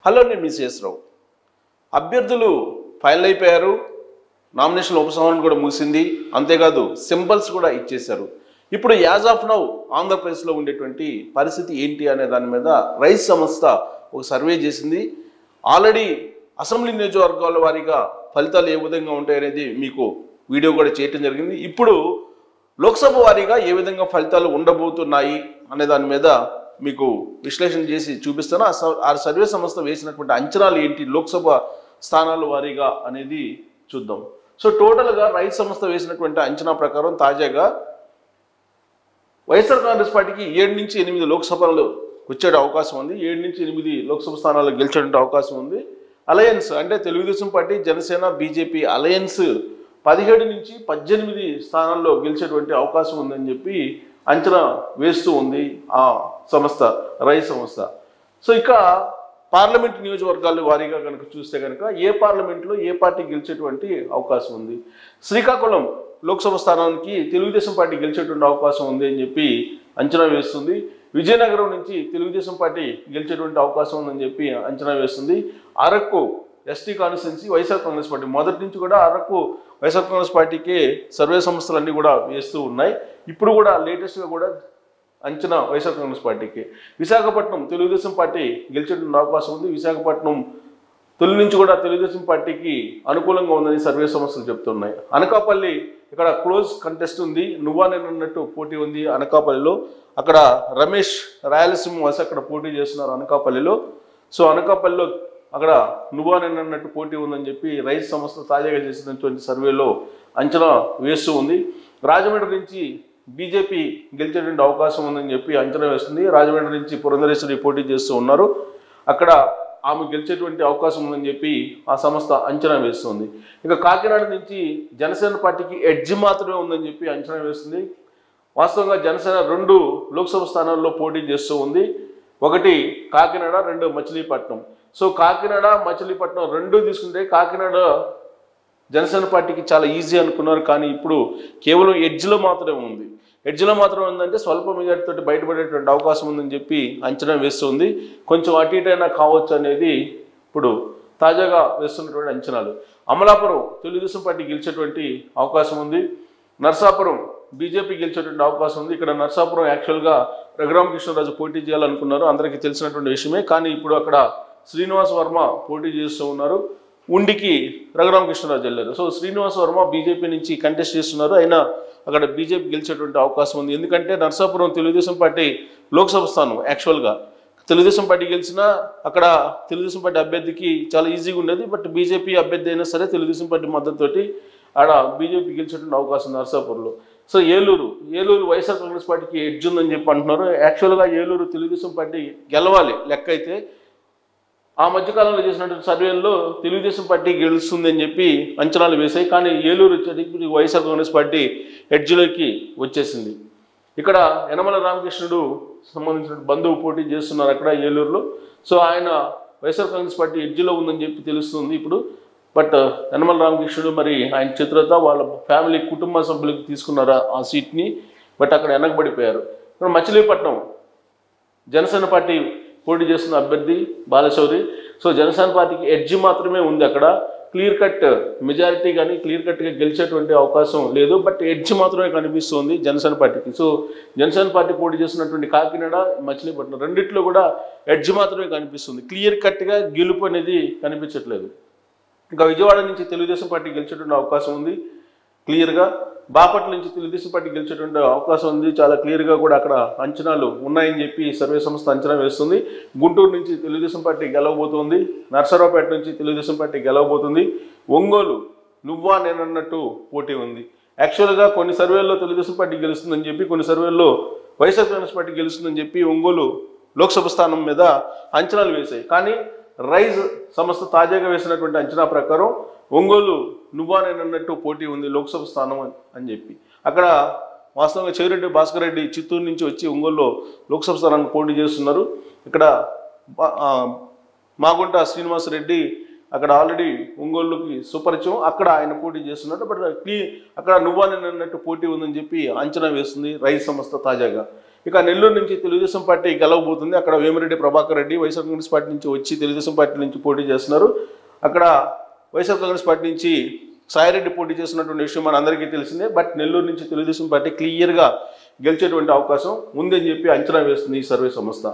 Hello, నేను మీ శేషరావు. అభ్యర్థులు final అయిపోయారు. నామినేషన్ ఉపసంహరణ కూడా ముగిసింది. అంతేకాదు సింబల్స్ కూడా ఇచ్చేశారు. ఇప్పుడు యాజ్ ఆఫ్ నౌ ఆంధ్రప్రదేశ్లో ఉండేటువంటి పరిస్థితి ఏంటి అనే దాని మీద రైస్ సంస్థ ఒక సర్వే చేసింది. ఆల్రెడీ అసెంబ్లీ నియోజకవర్గాల వారీగా ఫలితాలు ఏ విధంగా ఉంటాయనేది మీకు వీడియో కూడా చేయటం జరిగింది. ఇప్పుడు లోక్సభ వారీగా ఏ విధంగా ఫలితాలు ఉండబోతున్నాయి అనే దాని మీద మీకు విశ్లేషణ చేసి చూపిస్తాను. ఆ సర్వే సంస్థ వేసినటువంటి అంచనాలు ఏంటి లోక్సభ స్థానాల వారీగా అనేది చూద్దాం. సో టోటల్గా రైస్ సంస్థ వేసినటువంటి అంచనా ప్రకారం తాజాగా వైఎస్ఆర్ కాంగ్రెస్ పార్టీకి 7 నుంచి 8 లోక్సభలు వచ్చే అవకాశం ఉంది. 7 నుంచి 8 లోక్సభ స్థానాలు గెలిచేటువంటి అవకాశం ఉంది. అలయన్స్ అంటే Telugu Desam party, Janasena, BJP alliance 17 నుంచి 18 స్థానాల్లో గెలిచేటువంటి అవకాశం ఉందని చెప్పి అంచనా వేస్తూ ఉంది ఆ సంస్థ, రైస్ సంస్థ. సో ఇక పార్లమెంట్ నియోజకవర్గాల వారీగా కనుక చూస్తే కనుక ఏ పార్లమెంట్లో ఏ పార్టీ గెలిచేటువంటి అవకాశం ఉంది. శ్రీకాకుళం లోక్సభ స్థానానికి తెలుగుదేశం పార్టీ గెలిచేటువంటి అవకాశం ఉంది అని చెప్పి అంచనా వేస్తుంది. విజయనగరం నుంచి తెలుగుదేశం పార్టీ గెలిచేటువంటి అవకాశం ఉందని చెప్పి అంచనా వేస్తుంది. Araku ST constituency YSR Congress party మొదటి నుంచి కూడా అరకు వైఎస్ఆర్ కాంగ్రెస్ పార్టీకి సర్వే సంస్థలన్నీ కూడా వేస్తూ ఉన్నాయి. ఇప్పుడు కూడా లేటెస్ట్గా కూడా అంచనా వైఎస్ఆర్ కాంగ్రెస్ పార్టీకి. విశాఖపట్నం తెలుగుదేశం పార్టీ గెలిచేటువంటి అవకాశం ఉంది. విశాఖపట్నం తొలి నుంచి కూడా తెలుగుదేశం పార్టీకి అనుకూలంగా ఉందని సర్వే సంస్థలు చెప్తున్నాయి. అనకాపల్లి ఇక్కడ క్లోజ్ కంటెస్ట్ ఉంది. నువ్వా నేను అన్నట్టు పోటీ ఉంది అనకాపల్లిలో. అక్కడ రమేష్ రాయలసీమ వలస అక్కడ పోటీ చేస్తున్నారు అనకాపల్లిలో. సో అనకాపల్లిలో అక్కడ నువ్వా నేను అన్నట్టు పోటీ ఉందని చెప్పి రైస్ సంస్థ తాజాగా చేసినటువంటి సర్వేలో అంచనా వేస్తూ ఉంది. రాజమండ్రి నుంచి బీజేపీ గెలిచేటువంటి అవకాశం ఉందని చెప్పి అంచనా వేస్తుంది. రాజమండ్రి నుంచి పురంధరేశ్వరి పోటీ చేస్తూ ఉన్నారు. అక్కడ ఆమె గెలిచేటువంటి అవకాశం ఉందని చెప్పి ఆ సంస్థ అంచనా వేస్తుంది. ఇక కాకినాడ నుంచి జనసేన పార్టీకి ఎడ్జ్ మాత్రమే ఉందని చెప్పి అంచనా వేస్తుంది. వాస్తవంగా జనసేన 2 లోక్సభ స్థానాల్లో పోటీ చేస్తూ ఉంది. ఒకటి కాకినాడ, 2 మచిలీపట్నం. సో కాకినాడ, మచిలీపట్నం 2 తీసుకుంటే కాకినాడ జనసేన పార్టీకి చాలా ఈజీ అనుకున్నారు. కానీ ఇప్పుడు కేవలం ఎడ్జ్లో మాత్రమే ఉంది. ఎడ్జ్లో మాత్రం ఉందంటే స్వల్ప మెజార్టీతో బయటపడేటువంటి అవకాశం ఉందని చెప్పి అంచనా వేస్తుంది. కొంచెం అటు ఇటైనా కావచ్చు అనేది ఇప్పుడు తాజాగా వేస్తున్నటువంటి అంచనాలు. అమలాపురం తెలుగుదేశం పార్టీ గెలిచేటువంటి అవకాశం ఉంది. నర్సాపురం బీజేపీ గెలిచేటువంటి అవకాశం ఉంది. ఇక్కడ నర్సాపురం యాక్చువల్గా రఘురామకృష్ణరాజు పోటీ చేయాలనుకున్నారు, అందరికీ తెలిసినటువంటి విషయమే. కానీ ఇప్పుడు అక్కడ శ్రీనివాస్ వర్మ పోటీ చేస్తూ ఉన్నారు. ఉండికి రఘురామకృష్ణరాజు వెళ్ళారు. సో శ్రీనివాస్ వర్మ బీజేపీ నుంచి కంటెస్ట్ చేస్తున్నారు. అయినా అక్కడ బీజేపీ గెలిచేటువంటి అవకాశం ఉంది. ఎందుకంటే నర్సాపురం తెలుగుదేశం పార్టీ లోక్సభ స్థానం. యాక్చువల్గా తెలుగుదేశం పార్టీ గెలిచినా అక్కడ తెలుగుదేశం పార్టీ అభ్యర్థికి చాలా ఈజీగా ఉండేది. బట్ బీజేపీ అభ్యర్థి అయినా సరే తెలుగుదేశం పార్టీ మద్దతుతోటి ఆడ బీజేపీ గెలిచేటువంటి అవకాశం నర్సాపూర్లో. సో ఏలూరు వైఎస్ఆర్ కాంగ్రెస్ పార్టీకి ఎడ్జ్ ఉందని చెప్పి అంటున్నారు. యాక్చువల్గా ఏలూరు తెలుగుదేశం పార్టీ గెలవాలి లెక్క అయితే. ఆ మధ్యకాలంలో చేసినటువంటి సర్వేల్లో తెలుగుదేశం పార్టీ గెలుస్తుంది అని చెప్పి అంచనాలు వేశాయి. కానీ ఏలూరు వచ్చేది వైఎస్ఆర్ కాంగ్రెస్ పార్టీ ఎడ్జ్లోకి వచ్చేసింది. ఇక్కడ యనమల రామకృష్ణుడు సంబంధించిన బంధువు పోటీ చేస్తున్నారు అక్కడ ఏలూరులో. సో ఆయన వైఎస్ఆర్ కాంగ్రెస్ పార్టీ ఎడ్జ్లో ఉందని చెప్పి తెలుస్తుంది ఇప్పుడు. బట్ యనమల రామకృష్ణుడు మరి ఆయన చిత్రత వాళ్ళ ఫ్యామిలీ కుటుంబ సభ్యులకు తీసుకున్నారు ఆ సీట్ని. బట్ అక్కడ వెనకబడిపోయారు. ఇక్కడ మచిలీపట్నం జనసేన పార్టీ పోటీ చేస్తున్న అభ్యర్థి బాలశౌరి. సో జనసేన పార్టీకి ఎడ్జ్ మాత్రమే ఉంది. అక్కడ క్లియర్ కట్ మెజారిటీ కానీ క్లియర్ కట్గా గెలిచేటువంటి అవకాశం లేదు. బట్ ఎడ్జ్ మాత్రమే కనిపిస్తుంది జనసేన పార్టీకి. సో జనసేన పార్టీ పోటీ చేస్తున్నటువంటి కాకినాడ, మచిలీపట్నం రెండిట్లో కూడా ఎడ్జ్ మాత్రమే కనిపిస్తుంది. క్లియర్ కట్గా గెలుపు అనేది కనిపించట్లేదు. ఇంకా విజయవాడ నుంచి తెలుగుదేశం పార్టీ గెలిచేటువంటి అవకాశం ఉంది క్లియర్గా. బాపట్ల నుంచి తెలుగుదేశం పార్టీ గెలిచేటువంటి అవకాశం ఉంది చాలా క్లియర్గా కూడా అక్కడ అంచనాలు ఉన్నాయని చెప్పి సర్వే సంస్థ అంచనా వేస్తుంది. గుంటూరు నుంచి తెలుగుదేశం పార్టీ గెలవబోతుంది. నర్సరావుపేట నుంచి తెలుగుదేశం పార్టీ గెలవబోతుంది. ఒంగోలు నువ్వా నేనన్నట్టు పోటీ ఉంది. యాక్చువల్గా కొన్ని సర్వేల్లో తెలుగుదేశం పార్టీ గెలుస్తుందని చెప్పి, కొన్ని సర్వేల్లో వైఎస్ఆర్ కాంగ్రెస్ పార్టీ గెలుస్తుందని చెప్పి ఒంగోలు లోక్సభ స్థానం మీద అంచనాలు వేశాయి. కానీ రైజ్ సంస్థ తాజాగా వేసినటువంటి అంచనా ప్రకారం ఒంగోలు నువ్వా నేనన్నట్టు పోటీ ఉంది లోక్సభ స్థానం అని చెప్పి. అక్కడ వాస్తవంగా చెవిరెడ్డి భాస్కర్ రెడ్డి చిత్తూరు నుంచి వచ్చి ఒంగోలులో లోక్సభ స్థానానికి పోటీ చేస్తున్నారు. ఇక్కడ మాగుంట శ్రీనివాసరెడ్డి అక్కడ ఆల్రెడీ ఒంగోలుకి సుపరిచయం, అక్కడ ఆయన పోటీ చేస్తున్నారు. బట్ అక్కడ నువ్వా నేనన్నట్టు పోటీ ఉందని చెప్పి అంచనా వేస్తుంది రైస్ సంస్థ తాజాగా. ఇక నెల్లూరు నుంచి తెలుగుదేశం పార్టీ గెలవబోతుంది. అక్కడ వేమిరెడ్డి ప్రభాకర్ రెడ్డి వైఎస్ఆర్ కాంగ్రెస్ పార్టీ నుంచి వచ్చి తెలుగుదేశం పార్టీ నుంచి పోటీ చేస్తున్నారు. అక్కడ వైఎస్ఆర్ కాంగ్రెస్ పార్టీ నుంచి సాయిరెడ్డి పోటీ చేస్తున్నటువంటి విషయం మన అందరికీ తెలిసిందే. బట్ నెల్లూరు నుంచి తెలుగుదేశం పార్టీ క్లియర్గా గెలిచేటువంటి అవకాశం ఉందని చెప్పి అంచనా వేస్తుంది ఈ సర్వే సంస్థ.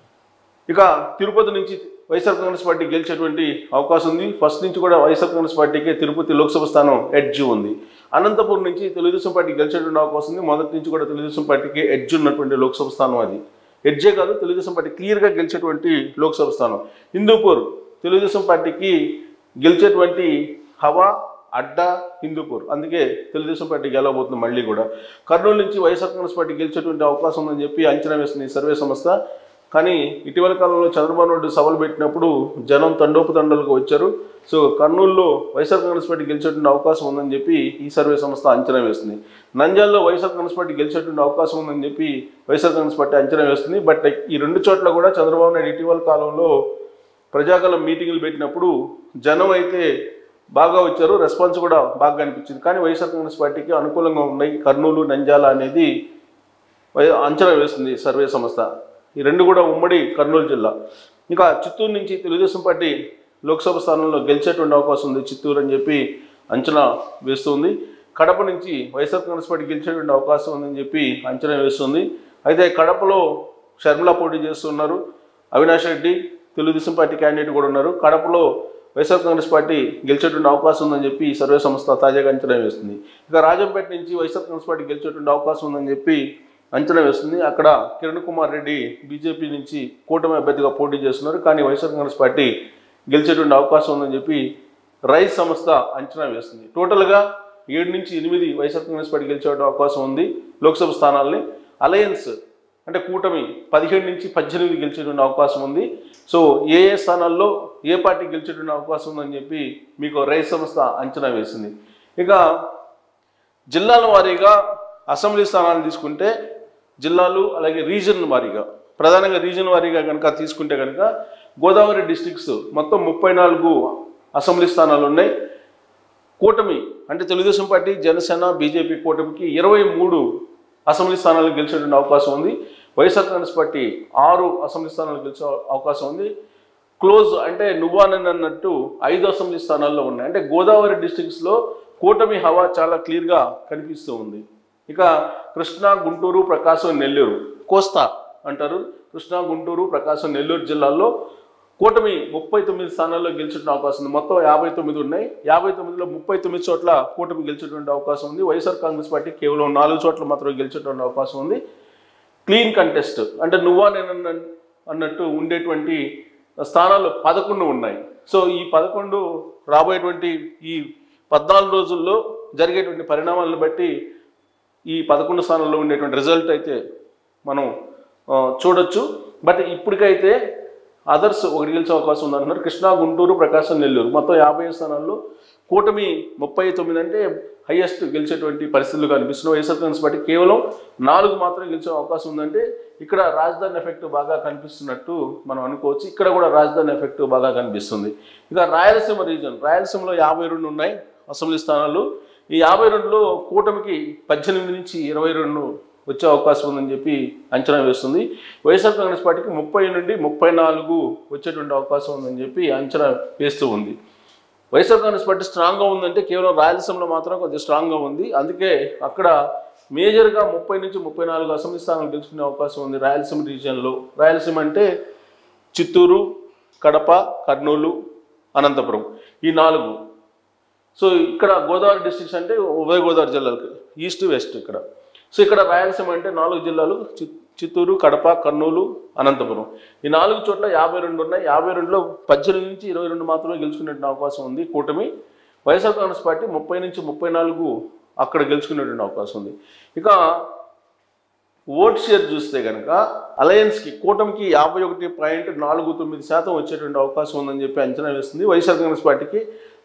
ఇక తిరుపతి నుంచి వైఎస్ఆర్ కాంగ్రెస్ పార్టీ గెలిచేటువంటి అవకాశం ఉంది. ఫస్ట్ నుంచి కూడా వైఎస్ఆర్ కాంగ్రెస్ పార్టీకి తిరుపతి లోక్సభ స్థానం ఎడ్జ్ ఉంది. అనంతపురం నుంచి తెలుగుదేశం పార్టీ గెలిచేటువంటి అవకాశం ఉంది. మొదటి నుంచి కూడా తెలుగుదేశం పార్టీకి ఎడ్జ్ ఉన్నటువంటి లోక్సభ స్థానం అది. ఎడ్జే కాదు, తెలుగుదేశం పార్టీ క్లియర్గా గెలిచేటువంటి లోక్సభ స్థానం. హిందూపూర్ తెలుగుదేశం పార్టీకి గెలిచేటువంటి హవా అడ్డా హిందూపూర్, అందుకే తెలుగుదేశం పార్టీ గెలవబోతుంది మళ్ళీ కూడా. కర్నూలు నుంచి వైఎస్ఆర్ కాంగ్రెస్ పార్టీ గెలిచేటువంటి అవకాశం ఉందని చెప్పి అంచనా వేస్తుంది ఈ సర్వే సంస్థ. కానీ ఇటీవల కాలంలో చంద్రబాబు నాయుడు సభలు పెట్టినప్పుడు జనం తండోపతండాలుగా వచ్చారు. సో కర్నూలులో వైఎస్ఆర్ కాంగ్రెస్ పార్టీ గెలిచేటువంటి అవకాశం ఉందని చెప్పి ఈ సర్వే సంస్థ అంచనా వేస్తుంది. నంద్యాలలో వైఎస్ఆర్ కాంగ్రెస్ పార్టీ గెలిచేటువంటి అవకాశం ఉందని చెప్పి వైఎస్ఆర్ కాంగ్రెస్ పార్టీ అంచనా వేస్తుంది. బట్ ఈ రెండు చోట్ల కూడా చంద్రబాబు నాయుడు ఇటీవల కాలంలో ప్రజాకాలం మీటింగులు పెట్టినప్పుడు జనం అయితే బాగా వచ్చారు, రెస్పాన్స్ కూడా బాగా అనిపించింది. కానీ వైఎస్ఆర్ కాంగ్రెస్ పార్టీకి అనుకూలంగా ఉన్నాయి కర్నూలు, నంద్యాల అనేది అంచనా వేస్తుంది సర్వే సంస్థ. ఈ రెండు కూడా ఉమ్మడి కర్నూలు జిల్లా. ఇంకా చిత్తూరు నుంచి తెలుగుదేశం పార్టీ లోక్సభ స్థానంలో గెలిచేటువంటి అవకాశం ఉంది చిత్తూరు అని చెప్పి అంచనా వేస్తుంది. కడప నుంచి వైఎస్ఆర్ కాంగ్రెస్ పార్టీ గెలిచేటువంటి అవకాశం ఉందని చెప్పి అంచనా వేస్తుంది. అయితే కడపలో షర్మిల పోటీ చేస్తున్నారు, అవినాష్ రెడ్డి తెలుగుదేశం పార్టీ క్యాండిడేట్ కూడా ఉన్నారు. కడపలో వైఎస్ఆర్ కాంగ్రెస్ పార్టీ గెలిచేటువంటి అవకాశం ఉందని చెప్పి ఈ సర్వే సంస్థ తాజాగా అంచనా వేస్తుంది. ఇక రాజంపేట నుంచి వైఎస్ఆర్ కాంగ్రెస్ పార్టీ గెలిచేటువంటి అవకాశం ఉందని చెప్పి అంచనా వేస్తుంది. అక్కడ కిరణ్ కుమార్ రెడ్డి బీజేపీ నుంచి కూటమి అభ్యర్థిగా పోటీ చేస్తున్నారు. కానీ వైఎస్ఆర్ కాంగ్రెస్ పార్టీ గెలిచేటువంటి అవకాశం ఉందని చెప్పి రైస్ సంస్థ అంచనా వేస్తుంది. టోటల్గా 7 నుంచి 8 వైఎస్ఆర్ కాంగ్రెస్ పార్టీ గెలిచేటువంటి అవకాశం ఉంది లోక్సభ స్థానాల్ని. అలయన్స్ అంటే కూటమి 17 నుంచి 18 గెలిచేటువంటి అవకాశం ఉంది. సో ఏ స్థానాల్లో ఏ పార్టీ గెలిచేటువంటి అవకాశం ఉందని చెప్పి మీకు రైస్ సంస్థ అంచనా వేసింది. ఇక జిల్లాల వారీగా అసెంబ్లీ స్థానాలు తీసుకుంటే జిల్లాలు అలాగే రీజన్ వారీగా, ప్రధానంగా రీజన్ వారీగా కనుక తీసుకుంటే కనుక గోదావరి డిస్ట్రిక్ట్స్ మొత్తం 34 అసెంబ్లీ స్థానాలు ఉన్నాయి. కూటమి అంటే తెలుగుదేశం పార్టీ, జనసేన, బీజేపీ కూటమికి 23 అసెంబ్లీ స్థానాలు గెలిచేటువంటి అవకాశం ఉంది. వైఎస్ఆర్ కాంగ్రెస్ పార్టీ 6 అసెంబ్లీ స్థానాలు గెలిచే అవకాశం ఉంది. క్లోజ్ అంటే నువ్వానని అన్నట్టు 5 అసెంబ్లీ స్థానాల్లో ఉన్నాయి. అంటే గోదావరి డిస్ట్రిక్ట్స్లో కూటమి హవా చాలా క్లియర్గా కనిపిస్తూ ఉంది. ఇక కృష్ణా, గుంటూరు, ప్రకాశం, నెల్లూరు కోస్తా అంటారు. కృష్ణా, గుంటూరు, ప్రకాశం, నెల్లూరు జిల్లాల్లో కూటమి 39 స్థానాల్లో గెలిచేటువంటి అవకాశం ఉంది. మొత్తం 59 ఉన్నాయి. 59లో 39 చోట్ల కూటమి గెలిచేటువంటి అవకాశం ఉంది. వైఎస్ఆర్ కాంగ్రెస్ పార్టీ కేవలం 4 చోట్ల మాత్రమే గెలిచేటువంటి అవకాశం ఉంది. క్లీన్ కంటెస్ట్ అంటే నువ్వా నేను అన్నట్టు ఉండేటువంటి స్థానాలు 11 ఉన్నాయి. సో ఈ 11 రాబోయేటువంటి ఈ 14 రోజుల్లో జరిగేటువంటి పరిణామాలను బట్టి ఈ 11 స్థానాల్లో ఉండేటువంటి రిజల్ట్ అయితే మనం చూడొచ్చు. బట్ ఇప్పటికైతే అదర్స్ ఒకటి గెలిచే అవకాశం ఉందంటున్నారు. కృష్ణా, గుంటూరు, ప్రకాశం, నెల్లూరు మొత్తం 50 స్థానాల్లో కూటమి 39 అంటే హైయెస్ట్ గెలిచేటువంటి పరిస్థితులు కనిపిస్తున్నాయి. వైఎస్ఆర్ కాంగ్రెస్ పార్టీ కేవలం 4 మాత్రం గెలిచే అవకాశం ఉందంటే ఇక్కడ రాజధాని ఎఫెక్ట్ బాగా కనిపిస్తున్నట్టు మనం అనుకోవచ్చు. ఇక్కడ కూడా రాజధాని ఎఫెక్ట్ బాగా కనిపిస్తుంది. ఇక రాయలసీమ రీజన్, రాయలసీమలో 52 ఉన్నాయి అసెంబ్లీ స్థానాలు. ఈ 52లో కూటమికి 18 నుంచి 22 వచ్చే అవకాశం ఉందని చెప్పి అంచనా వేస్తుంది. వైఎస్ఆర్ కాంగ్రెస్ పార్టీకి 30 నుండి 34 వచ్చేటువంటి అవకాశం ఉందని చెప్పి అంచనా వేస్తూ ఉంది. వైఎస్ఆర్ కాంగ్రెస్ పార్టీ స్ట్రాంగ్గా ఉందంటే కేవలం రాయలసీమలో మాత్రం కొద్దిగా స్ట్రాంగ్గా ఉంది. అందుకే అక్కడ మేజర్గా 30 నుంచి 34 అసెంబ్లీ స్థానాలు గెలుచుకునే అవకాశం ఉంది రాయలసీమ రీజియన్లో. రాయలసీమ అంటే చిత్తూరు, కడప, కర్నూలు, అనంతపురం ఈ 4. సో ఇక్కడ గోదావరి డిస్ట్రిక్ట్స్ అంటే ఉభయ గోదావరి జిల్లాలకు ఈస్ట్ వెస్ట్ ఇక్కడ. సో ఇక్కడ రాయలసీమ అంటే 4 జిల్లాలు చిత్తూరు, కడప, కర్నూలు, అనంతపురం ఈ 4 చోట్ల 52 ఉన్నాయి. 52లో 18 నుంచి 22 మాత్రమే గెలుచుకునే అవకాశం ఉంది కూటమి. వైఎస్ఆర్ కాంగ్రెస్ పార్టీ 30 నుంచి 34 అక్కడ గెలుచుకునేటువంటి అవకాశం ఉంది. ఇక ఓట్ షేర్ చూస్తే కనుక అలయన్స్కి కూటమికి 51.49% వచ్చేటువంటి అవకాశం ఉందని చెప్పి అంచనా వేస్తుంది. వైఎస్ఆర్ కాంగ్రెస్ పార్టీకి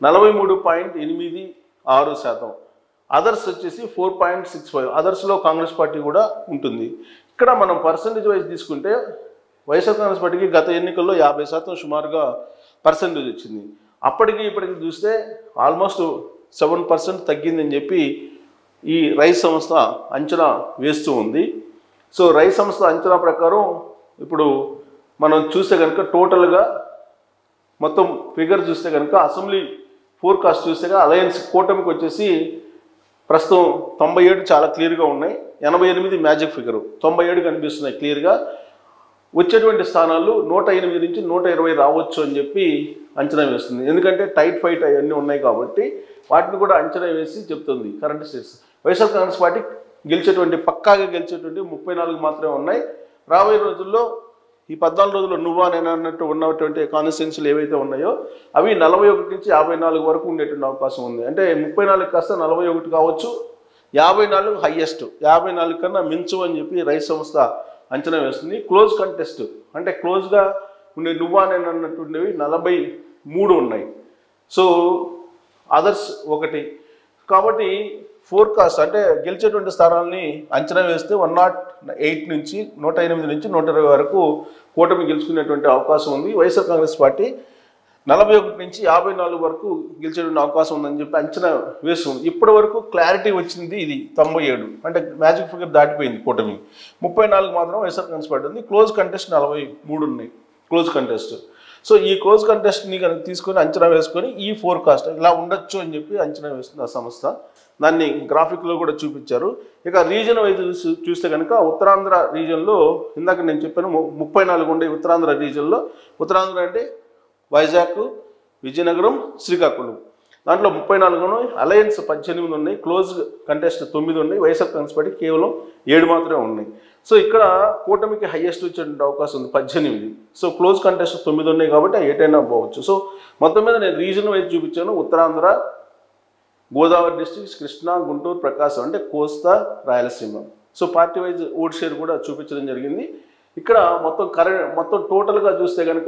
43.86%. అదర్స్ వచ్చేసి 4.65. అదర్స్లో కాంగ్రెస్ పార్టీ కూడా ఉంటుంది. ఇక్కడ మనం పర్సంటేజ్ వైజ్ తీసుకుంటే వైఎస్ఆర్ కాంగ్రెస్ పార్టీకి గత ఎన్నికల్లో 50% సుమారుగా పర్సంటేజ్ వచ్చింది. అప్పటికి ఇప్పటికి చూస్తే ఆల్మోస్ట్ 7% తగ్గిందని చెప్పి ఈ రైస్ సంస్థ అంచనా వేస్తూ ఉంది. సో రైస్ సంస్థ అంచనా ప్రకారం ఇప్పుడు మనం చూస్తే కనుక టోటల్గా మొత్తం ఫిగర్ చూస్తే కనుక అసెంబ్లీ ఫోర్కాస్ట్ చూస్తే అలయన్స్ కూటమికి వచ్చేసి ప్రస్తుతం 97 చాలా క్లియర్గా ఉన్నాయి, 88 మ్యాజిక్ ఫిగరు, 97 కనిపిస్తున్నాయి క్లియర్గా. వచ్చేటువంటి స్థానాలు 108 నుంచి 120 రావచ్చు అని చెప్పి అంచనా వేస్తుంది. ఎందుకంటే టైట్ ఫైట్ అవన్నీ ఉన్నాయి కాబట్టి వాటిని కూడా అంచనా వేసి చెప్తుంది current states. YSR Congress party పక్కాగా గెలిచేటువంటి 34 మాత్రమే ఉన్నాయి. రాబోయే రోజుల్లో ఈ 14 రోజుల్లో నువ్వా నేను అన్నట్టు ఉన్నటువంటి కాన్స్టిట్యున్సీలు ఏవైతే ఉన్నాయో అవి 41 నుంచి 54 వరకు ఉండేటువంటి అవకాశం ఉంది. అంటే 34 కాస్త 41 కావచ్చు, 54 హైయెస్ట్, 54 కన్నా మించు అని చెప్పి రైస్ సంస్థ అంచనా వేస్తుంది. క్లోజ్ కంటెస్ట్ అంటే క్లోజ్గా ఉండే నువ్వా నేను అన్నటువంటివి 43 ఉన్నాయి. So others 1. కాబట్టి ఫోర్కాస్ట్ అంటే గెలిచేటువంటి స్థానాలని అంచనా వేస్తే 108 నుంచి 108 నుంచి 120 వరకు కూటమి గెలుచుకునేటువంటి అవకాశం ఉంది. వైఎస్ఆర్ కాంగ్రెస్ పార్టీ 41 నుంచి 54 వరకు గెలిచేటువంటి అవకాశం ఉందని చెప్పి అంచనా వేస్తుంది. ఇప్పటి వరకు క్లారిటీ వచ్చింది ఇది 97, అంటే మ్యాజిక్ ఫిగర్ దాటిపోయింది కూటమి. 34 మాత్రం వైఎస్ఆర్ కాంగ్రెస్ పార్టీ ఉంది. క్లోజ్ కంటెస్ట్ 43 ఉన్నాయి క్లోజ్ కంటెస్ట్. సో ఈ క్లోజ్ కంటెస్ట్ని కనుక తీసుకొని అంచనా వేసుకొని ఈ ఫోర్కాస్ట్ ఇలా ఉండొచ్చు అని చెప్పి అంచనా వేస్తుంది ఆ సంస్థ. దాన్ని గ్రాఫిక్లో కూడా చూపించారు. ఇక రీజన్ వైజ్ చూస్తే కనుక ఉత్తరాంధ్ర రీజన్లో ఇందాక నేను చెప్పాను 34 ఉండే ఉత్తరాంధ్ర రీజన్లో. ఉత్తరాంధ్ర అంటే వైజాగ్, విజయనగరం, శ్రీకాకుళం. దాంట్లో 34 ఉన్నాయి, అలయన్స్ 18 ఉన్నాయి, క్లోజ్ కంటెస్ట్ 9 ఉన్నాయి, వైఎస్ఆర్ కాంగ్రెస్ పార్టీ కేవలం 7 మాత్రమే ఉన్నాయి. సో ఇక్కడ కూటమికి హైయెస్ట్ వచ్చే అవకాశం ఉంది 18. సో క్లోజ్ కంటెస్ట్ 9 ఉన్నాయి కాబట్టి ఏటైనా పోవచ్చు. సో మొత్తం మీద నేను రీజన్ వైజ్ చూపించాను. ఉత్తరాంధ్ర, గోదావరి డిస్ట్రిక్ట్స్, కృష్ణా, గుంటూరు, ప్రకాశం అంటే Kosta, Rayalaseema. So party wise vote share కూడా చూపించడం జరిగింది. ఇక్కడ మొత్తం టోటల్గా చూస్తే కనుక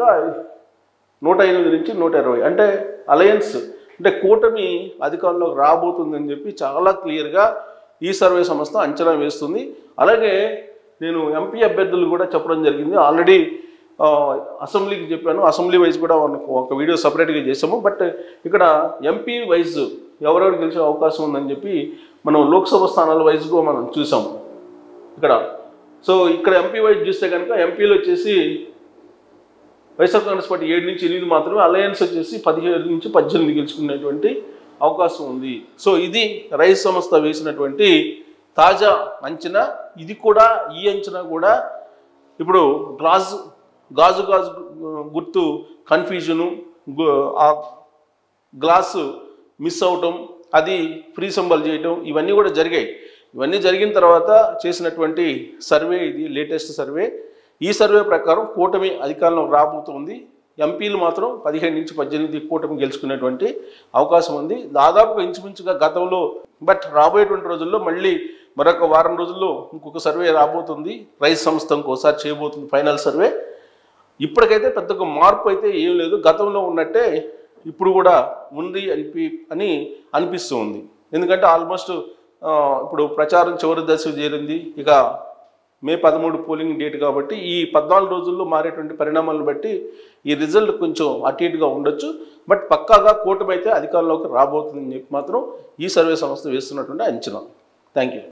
108 నుంచి 120 అంటే అలయన్స్ అంటే కూటమి అధికారంలోకి రాబోతుందని చెప్పి చాలా క్లియర్గా ఈ సర్వే సంస్థ అంచనా వేస్తుంది. అలాగే నేను ఎంపీ అభ్యర్థులు కూడా చెప్పడం జరిగింది. ఆల్రెడీ అసెంబ్లీకి చెప్పాను, అసెంబ్లీ వైజ్ కూడా ఒక వీడియో సపరేట్గా చేసాము. బట్ ఇక్కడ ఎంపీ వైజ్ ఎవరెవరు గెలిచే అవకాశం ఉందని చెప్పి మనం లోక్సభ స్థానాల వైజ్గా మనం చూసాము ఇక్కడ. సో ఇక్కడ ఎంపీ వైజ్ చూస్తే కనుక ఎంపీలు వచ్చేసి వైఎస్ఆర్ కాంగ్రెస్ పార్టీ 7 నుంచి 8 మాత్రమే, అలయన్స్ వచ్చేసి 17 నుంచి 18 గెలుచుకునేటువంటి అవకాశం ఉంది. సో ఇది రైస్ సంస్థ వేసినటువంటి తాజా అంచనా. ఇది కూడా ఈ అంచనా కూడా ఇప్పుడు గాజు గుర్తు కన్ఫ్యూజను, ఆ గ్లాసు మిస్ అవటం, అది ఫ్రీ సింబల్ చేయటం, ఇవన్నీ కూడా జరిగాయి. ఇవన్నీ జరిగిన తర్వాత చేసినటువంటి సర్వే ఇది, లేటెస్ట్ సర్వే. ఈ సర్వే ప్రకారం కూటమి అధికారంలోకి రాబోతుంది. ఎంపీలు మాత్రం 15 నుంచి 18 కూటమి గెలుచుకునేటువంటి అవకాశం ఉంది. దాదాపుగా ఇంచుమించుగా గతంలో. బట్ రాబోయేటువంటి రోజుల్లో మళ్ళీ మరొక వారం రోజుల్లో ఇంకొక సర్వే రాబోతుంది. రైస్ సంస్థ ఇంకోసారి చేయబోతుంది ఫైనల్ సర్వే. ఇప్పటికైతే పెద్దగా మార్పు అయితే ఏం లేదు, గతంలో ఉన్నట్టే ఇప్పుడు కూడా ఉంది అని అనిపిస్తూ ఉంది. ఎందుకంటే ఆల్మోస్ట్ ఇప్పుడు ప్రచారం చివరి దశ చేరింది. ఇక మే 13 పోలింగ్ డేట్ కాబట్టి ఈ 14 రోజుల్లో మారేటువంటి పరిణామాలను బట్టి ఈ రిజల్ట్ కొంచెం అటు ఇటుగా ఉండొచ్చు. బట్ పక్కాగా కూటమి అయితే అధికారంలోకి రాబోతుందని చెప్పి మాత్రం ఈ సర్వే సంస్థ వేస్తున్నటువంటి అంచనా. Thank you.